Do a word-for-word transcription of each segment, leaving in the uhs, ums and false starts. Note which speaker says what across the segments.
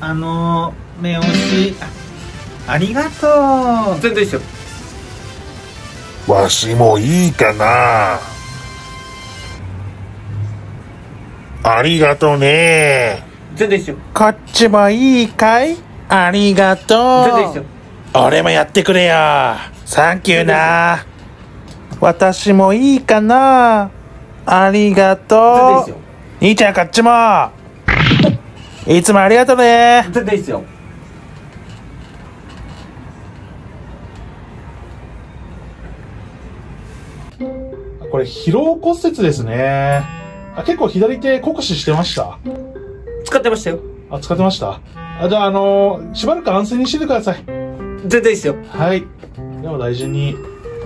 Speaker 1: あのー、目押し あ, ありがとう。
Speaker 2: 全然いいですよ。
Speaker 3: わしもいいかな。ありがとね。
Speaker 2: 全然いいですよ。
Speaker 3: こっちもいいかい。ありがとう。
Speaker 2: 全然いいですよ。
Speaker 3: 俺もやってくれよ。サンキューな。私もいいかな。ありがとう。
Speaker 2: 全然いいですよ。
Speaker 3: 兄ちゃんこっちもいつもありがとうね。
Speaker 2: 全然いいですよ。
Speaker 4: これ疲労骨折ですね。あ、結構左手酷使してました？
Speaker 2: 使ってましたよ。
Speaker 4: あ、使ってました？あ、じゃあ、あのー、しばらく安静にしててください。
Speaker 2: 全然いいですよ。
Speaker 4: はい。では大事に。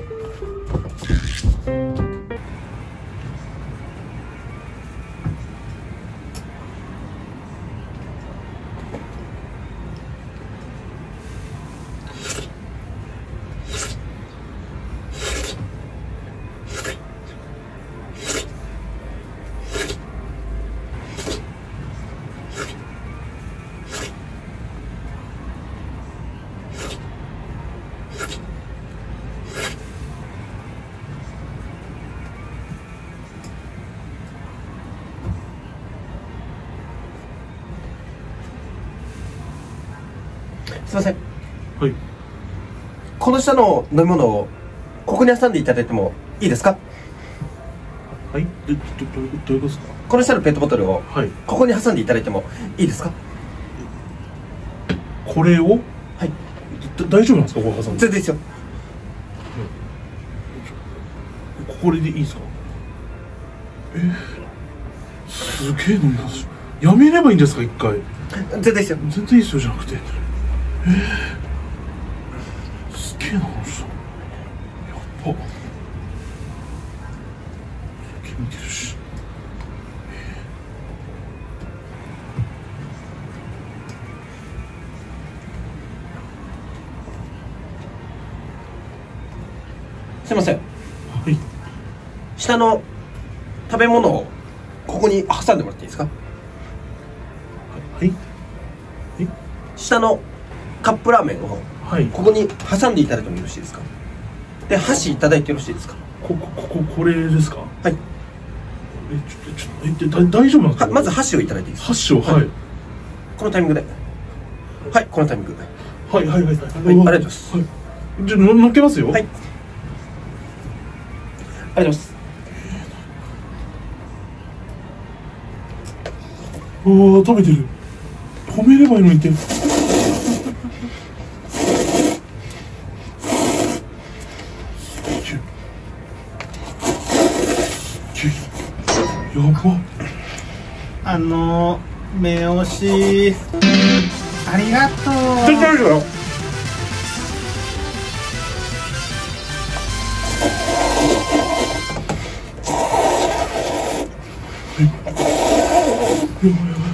Speaker 2: すいません。
Speaker 4: はい。
Speaker 2: この下の飲み物をここに挟んでいただいてもいいですか？
Speaker 4: はい。ど、ど、どういうどういうことですか？
Speaker 2: この下のペットボトルを
Speaker 4: はい。
Speaker 2: ここに挟んでいただいてもいいですか？
Speaker 4: これを
Speaker 2: はい。
Speaker 4: だ大丈夫なんですか、ここ挟んで。
Speaker 2: 全然いいですよ。
Speaker 4: これでいいですか？えー、すげえ飲みますやめればいいんですか、一回。
Speaker 2: 全然いいですよ。
Speaker 4: 全然いいですよじゃなくて、えー、すげえなこの人。やっば。酒見てるし。
Speaker 2: すいません。
Speaker 4: はい。
Speaker 2: 下の食べ物をここに挟んでもらっていいですか？
Speaker 4: はい
Speaker 2: 下のカップラーメンを
Speaker 4: はい。
Speaker 2: ここに挟んでいただいてもよろしいですか？で、箸いただいてよろしいですか？
Speaker 4: こここここれですか？
Speaker 2: はい。
Speaker 4: えちょちょえでだ大丈夫なんですか？
Speaker 2: はまず箸をいただいていいですか？
Speaker 4: 箸をはいはい
Speaker 2: このタイミングで。はい、このタイミングで。
Speaker 4: はいはいはいはい
Speaker 2: はい、ありがとうございます。
Speaker 4: はい。じゃあの乗っけますよ。
Speaker 2: はい。ありがとうございます。
Speaker 4: おお食べてる。止めればいいのにって。やば。
Speaker 1: あのー、目押しありがとう。
Speaker 4: 全然大丈夫だよ。やばいやばい。